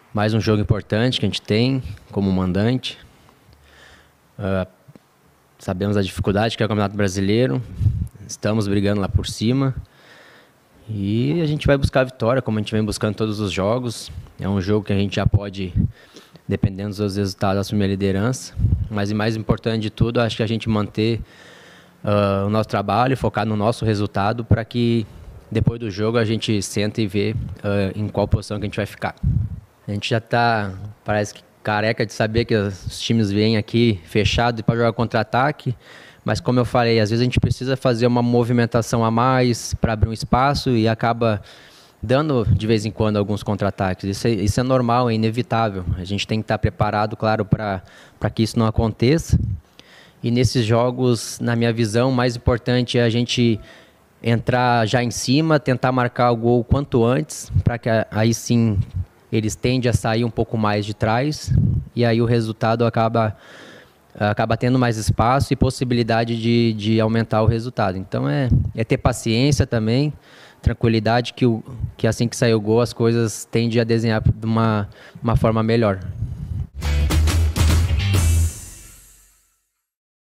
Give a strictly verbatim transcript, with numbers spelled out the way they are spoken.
Mais um jogo importante que a gente tem como mandante. Uh, sabemos a dificuldade que é o Campeonato Brasileiro. Estamos brigando lá por cima. E a gente vai buscar a vitória, como a gente vem buscando todos os jogos. É um jogo que a gente já pode, dependendo dos resultados, assumir a liderança. Mas o mais importante de tudo, acho que a gente manter uh, o nosso trabalho, focar no nosso resultado, para que depois do jogo a gente senta e vê uh, em qual posição que a gente vai ficar. A gente já está, parece que careca de saber que os times vêm aqui fechados para jogar contra-ataque, mas como eu falei, às vezes a gente precisa fazer uma movimentação a mais para abrir um espaço e acaba dando de vez em quando alguns contra-ataques. Isso é, isso é normal, é inevitável. A gente tem que estar preparado, claro, para para que isso não aconteça. E nesses jogos, na minha visão, o mais importante é a gente entrar já em cima, tentar marcar o gol quanto antes, para que aí sim eles tendem a sair um pouco mais de trás, e aí o resultado acaba, acaba tendo mais espaço e possibilidade de, de aumentar o resultado. Então é, é ter paciência também, tranquilidade, que, o, que assim que sair o gol as coisas tendem a desenhar de uma, uma forma melhor.